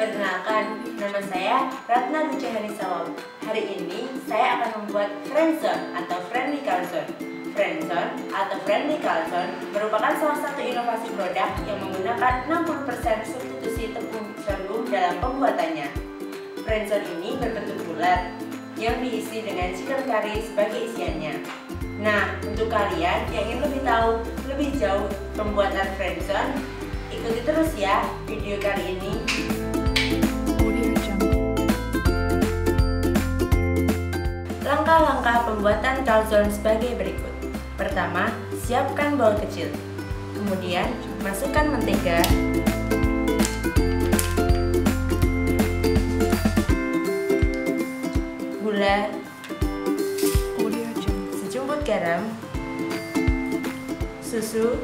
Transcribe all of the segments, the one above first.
Perkenalkan, nama saya Ratna Lucia Harisawam. Hari ini saya akan membuat friendzone atau friendly calzone. Friendzone atau friendly calzone merupakan salah satu inovasi produk yang menggunakan 60% substitusi tepung sorghum dalam pembuatannya. Friendzone ini berbentuk bulat yang diisi dengan chicken curry sebagai isiannya. Nah, untuk kalian yang ingin lebih tahu lebih jauh pembuatan friendzone, ikuti terus ya video kali ini. Langkah-langkah pembuatan calzone sebagai berikut. Pertama, siapkan bowl kecil. Kemudian, masukkan mentega, gula, sejumput garam, susu,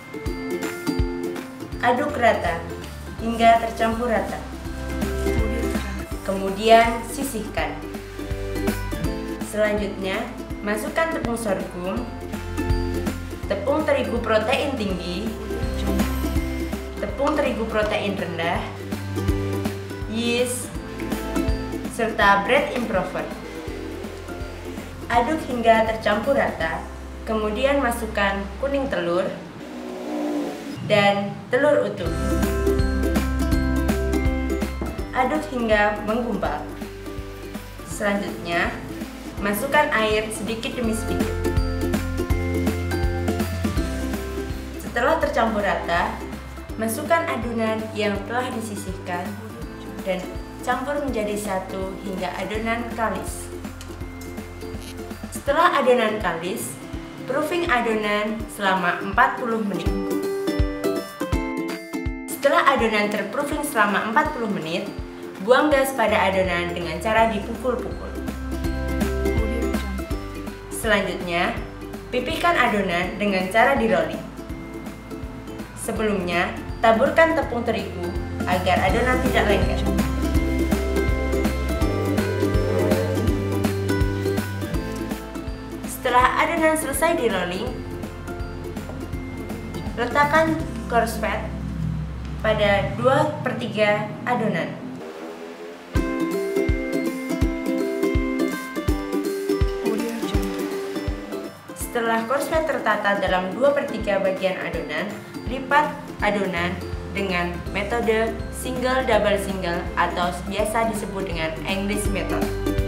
aduk rata hingga tercampur rata. Kemudian sisihkan. Selanjutnya, masukkan tepung sorghum, tepung terigu protein tinggi, tepung terigu protein rendah, yeast, serta bread improver. Aduk hingga tercampur rata, kemudian masukkan kuning telur dan telur utuh. Aduk hingga menggumpal. Selanjutnya, masukkan air sedikit demi sedikit. Setelah tercampur rata, masukkan adonan yang telah disisihkan dan campur menjadi satu hingga adonan kalis. Setelah adonan kalis, proofing adonan selama 40 menit. Setelah adonan terproofing selama 40 menit, buang gas pada adonan dengan cara dipukul-pukul. Selanjutnya, pipihkan adonan dengan cara di-rolling. Sebelumnya, taburkan tepung terigu agar adonan tidak lengket. Setelah adonan selesai di-rolling, letakkan courgette pada 2/3 adonan. Setelah courgette tertata dalam 2/3 bagian adonan, lipat adonan dengan metode single double single atau biasa disebut dengan English method.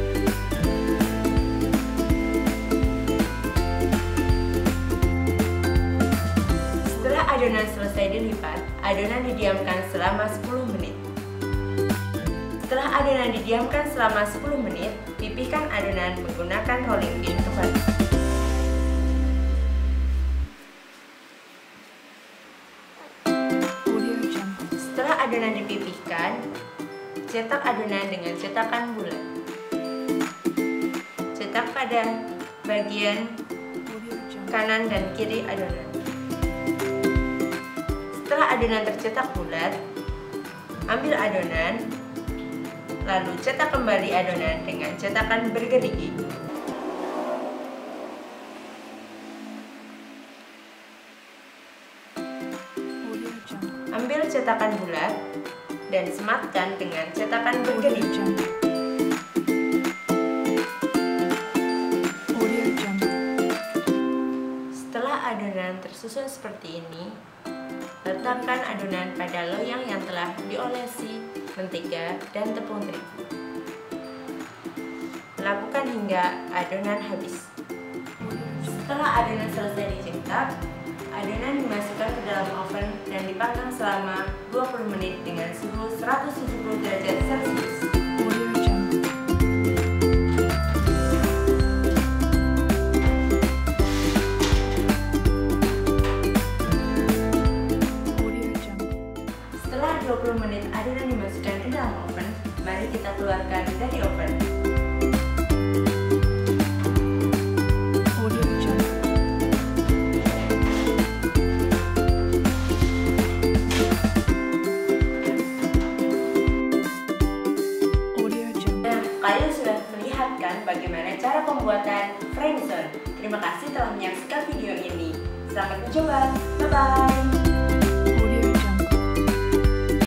Setelah adonan selesai dilipat, adonan didiamkan selama 10 menit. Setelah adonan didiamkan selama 10 menit, pipihkan adonan menggunakan rolling pin kembali. Setelah adonan dipipihkan, cetak adonan dengan cetakan bulat. Cetak pada bagian kanan dan kiri adonan. Setelah adonan tercetak bulat, ambil adonan, lalu cetak kembali adonan dengan cetakan bergerigi. Ambil cetakan bulat dan sematkan dengan cetakan bergerigi. Setelah adonan tersusun seperti ini, letakkan adonan pada loyang yang telah diolesi mentega dan tepung terigu. Lakukan hingga adonan habis. Setelah adonan selesai dicetak, adonan dimasukkan ke dalam oven dan dipanggang selama 20 menit dengan suhu 170 derajat Celcius. Setelah 20 menit adonan dimasukkan ke dalam oven, mari kita keluarkan dari oven. Kalian sudah melihat kan bagaimana cara pembuatan friendzone. Terima kasih telah menyaksikan video ini. Selamat mencoba. Bye-bye.